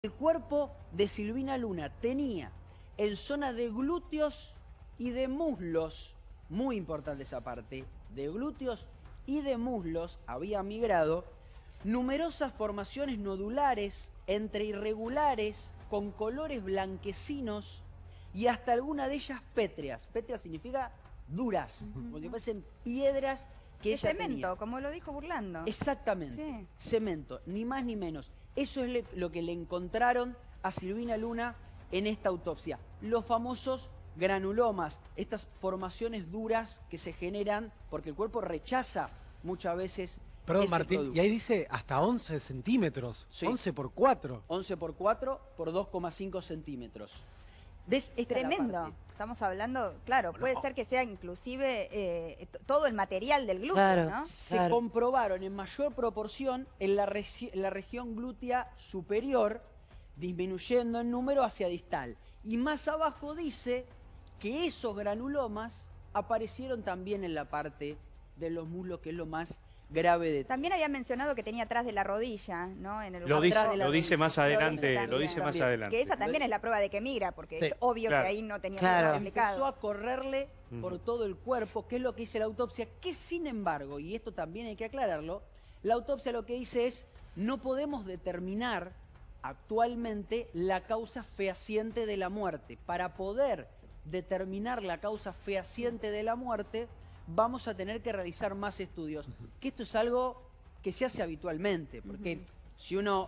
El cuerpo de Silvina Luna tenía en zona de glúteos y de muslos, muy importante esa parte, de glúteos y de muslos había migrado numerosas formaciones nodulares, entre irregulares, con colores blanquecinos y hasta alguna de ellas pétreas. Pétrea significa duras, como si fuesen piedras que ella cemento, tenía. como lo dijo burlando. Exactamente, Sí. cemento, ni más ni menos. Eso es lo que le encontraron a Silvina Luna en esta autopsia. Los famosos granulomas, estas formaciones duras que se generan porque el cuerpo rechaza muchas veces. Perdón, ese Martín, producto. y ahí dice hasta 11 centímetros. Sí. 11 por 4. 11 por 4 por 2,5 centímetros. ¿Ves? Esta es la Tremendo. parte. Estamos hablando, claro, puede ser que sea inclusive todo el material del glúteo, Claro. ¿no? Se comprobaron en mayor proporción en la región glútea superior, disminuyendo en número hacia distal. Y más abajo dice que esos granulomas aparecieron también en la parte de los muslos, que es lo más grave de todo. También había mencionado que tenía atrás de la rodilla, ¿no? En el Lo lugar dice, de la lo dice rodilla. más adelante, también. lo dice más También. adelante. Que esa también es la prueba de que migra, porque Sí, es obvio claro. que ahí no tenía Claro. ningún Empezó indicado. a correrle por todo el cuerpo, que es lo que dice la autopsia, que sin embargo, y esto también hay que aclararlo, la autopsia lo que dice es, no podemos determinar actualmente la causa fehaciente de la muerte. Para poder determinar la causa fehaciente de la muerte, vamos a tener que realizar más estudios. Que esto es algo que se hace habitualmente, porque si uno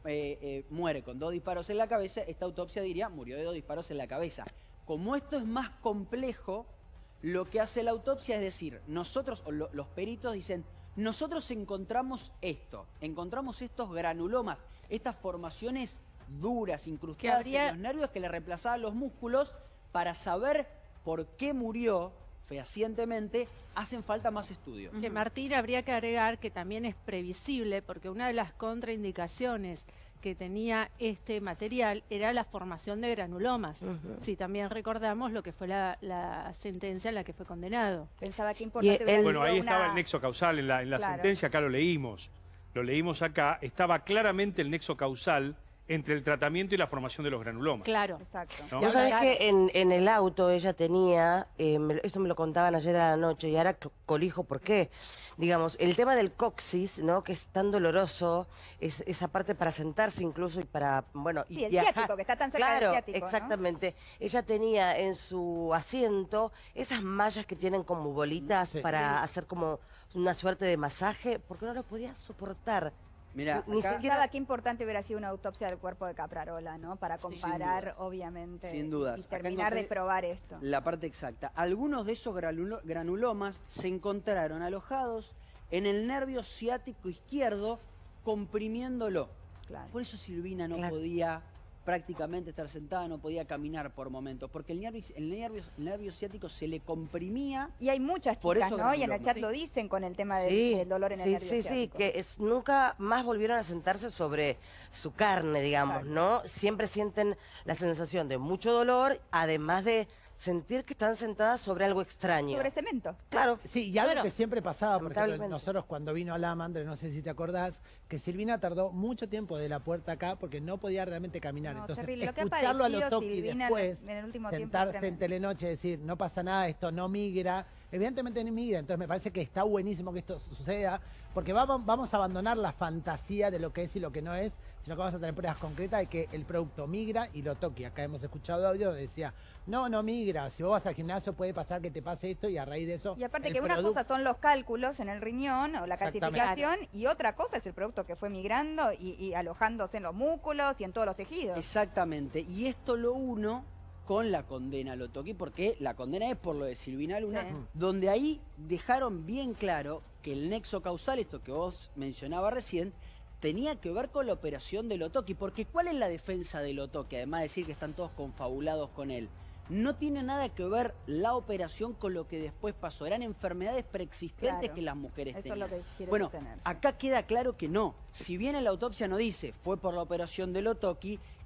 muere con 2 disparos en la cabeza, esta autopsia diría, murió de 2 disparos en la cabeza. Como esto es más complejo, lo que hace la autopsia es decir, nosotros, o los peritos dicen, nosotros encontramos esto, encontramos estos granulomas, estas formaciones duras, incrustadas en los nervios que le reemplazaban los músculos. Para saber por qué murió fehacientemente, hacen falta más estudios. Que Martín, habría que agregar que también es previsible, porque una de las contraindicaciones que tenía este material era la formación de granulomas. Si también recordamos lo que fue la sentencia en la que fue condenado. Pensaba que importante hubiera Bueno, ahí sido estaba una- el nexo causal en la Claro. sentencia, acá lo leímos acá, estaba claramente el nexo causal entre el tratamiento y la formación de los granulomas. Claro. Exacto. ¿no? Vos sabés que en el auto ella tenía, esto me lo contaban ayer a la noche y ahora colijo por qué. Digamos, el tema del coxis, ¿no? Que es tan doloroso, es esa parte para sentarse incluso y para, bueno, Sí, el viajar. ciático, que está tan cerca del Claro, ciático, ¿no? exactamente. Ella tenía en su asiento esas mallas que tienen como bolitas para hacer como una suerte de masaje, porque no lo podía soportar. Mirá, Ni acá- siquiera- Pensaba qué importante hubiera sido una autopsia del cuerpo de Caprarola, ¿no? Para Sí, sin comparar, dudas. obviamente, Sin dudas. y Acá terminar de encontré probar esto. la parte exacta. Algunos de esos granulomas se encontraron alojados en el nervio ciático izquierdo, comprimiéndolo. Claro. Por eso Silvina no Claro. podía prácticamente estar sentada, no podía caminar por momentos, porque el nervio ciático se le comprimía. Y hay muchas Por chicas, eso ¿no? Y en el granuloma. chat lo dicen con el tema del, Sí, del dolor en el sí, nervio sí, sí, ciático. que nunca más volvieron a sentarse sobre su carne, digamos, Exacto. ¿no? Siempre sienten la sensación de mucho dolor, además de sentir que están sentadas sobre algo extraño. Sobre cemento. Claro. Sí, y algo Claro. que siempre pasaba, por ejemplo, Lamentablemente. nosotros cuando vino Lama, André, no sé si te acordás, que Silvina tardó mucho tiempo de la puerta acá porque no podía realmente caminar. No, Entonces, terrible. Lo que ha escucharlo a padecido Lotoki y Silvina después en el último tiempo es sentarse en tremendo. Telenoche y decir, no pasa nada, esto no migra. Evidentemente no migra, entonces me parece que está buenísimo que esto suceda, porque vamos a abandonar la fantasía de lo que es y lo que no es, sino que vamos a tener pruebas concretas de que el producto migra y lo toque. Acá hemos escuchado audio donde decía, no migra, si vos vas al gimnasio puede pasar que te pase esto y a raíz de eso... Y aparte el que una producto- cosa son los cálculos en el riñón o la Exactamente. calcificación y otra cosa es el producto que fue migrando y alojándose en los músculos y en todos los tejidos. Exactamente. Y esto lo uno con la condena a Lotoki, porque la condena es por lo de Silvina Luna, Sí. donde ahí dejaron bien claro que el nexo causal, esto que vos mencionabas recién, tenía que ver con la operación de Lotoki. Porque ¿cuál es la defensa de Lotoki? Además de decir que están todos confabulados con él. No tiene nada que ver la operación con lo que después pasó. Eran enfermedades preexistentes Claro. que las mujeres Eso es tenían. lo que quiere Bueno, sostener, sí. acá queda claro que no. Si bien en la autopsia no dice fue por la operación de Lotoki,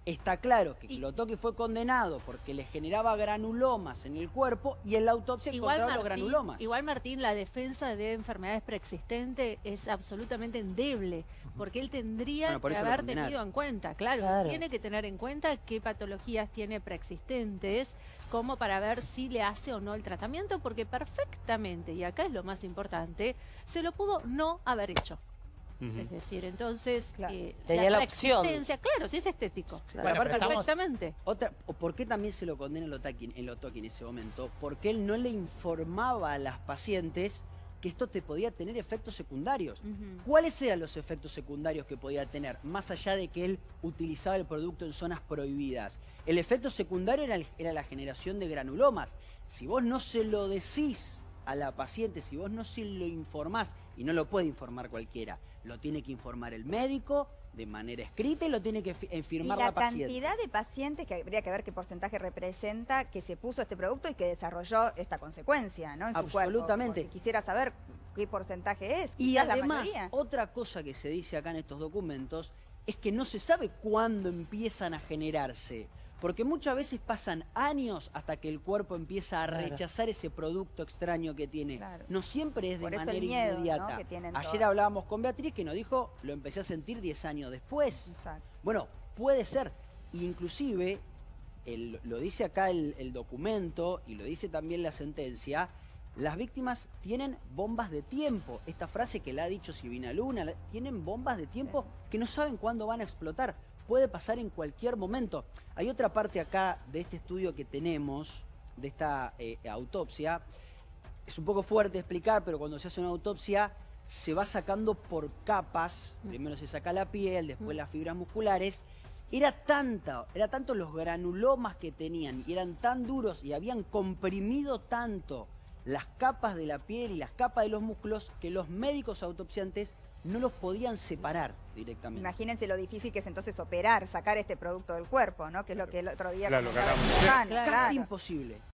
Está claro que Klotoki fue condenado porque le generaba granulomas en el cuerpo y en la autopsia encontraron los granulomas. Igual, Martín, la defensa de enfermedades preexistentes es absolutamente endeble, porque él tendría que haber tenido en cuenta, claro, tiene que tener en cuenta qué patologías tiene preexistentes, como para ver si le hace o no el tratamiento, porque perfectamente, y acá es lo más importante, se lo pudo no haber hecho. Es decir, entonces, tenía la opción. Claro, si es estético. Bueno, perfectamente. ¿Por qué también se lo condena en Klotoki en ese momento? Porque él no le informaba a las pacientes que esto te podía tener efectos secundarios. ¿Cuáles eran los efectos secundarios que podía tener? Más allá de que él utilizaba el producto en zonas prohibidas. El efecto secundario era la generación de granulomas. Si vos no se lo decís a la paciente, si vos no se lo informás, y no lo puede informar cualquiera, lo tiene que informar el médico de manera escrita y lo tiene que firmar la paciente. Y la cantidad de pacientes, que habría que ver qué porcentaje representa, que se puso este producto y que desarrolló esta consecuencia, ¿no? En su cuerpo. Absolutamente. Quisiera saber qué porcentaje es. Y además, la otra cosa que se dice acá en estos documentos es que no se sabe cuándo empiezan a generarse. Porque muchas veces pasan años hasta que el cuerpo empieza a rechazar ese producto extraño que tiene. No siempre es de manera inmediata. ¿No? Ayer hablábamos con Beatriz que nos dijo, lo empecé a sentir 10 años después. Bueno, puede ser. Inclusive, lo dice acá el documento y lo dice también la sentencia, las víctimas tienen bombas de tiempo. Esta frase que la ha dicho Silvina Luna, tienen bombas de tiempo que no saben cuándo van a explotar. Puede pasar en cualquier momento. Hay otra parte acá de este estudio que tenemos, de esta autopsia. Es un poco fuerte explicar, pero cuando se hace una autopsia se va sacando por capas. Primero se saca la piel, después las fibras musculares. Era tanto los granulomas que tenían y eran tan duros y habían comprimido tanto las capas de la piel y las capas de los músculos que los médicos autopsiantes no los podían separar directamente. Imagínense lo difícil que es entonces operar, sacar este producto del cuerpo, ¿no? Que es lo que el otro día... Claro, Casi imposible.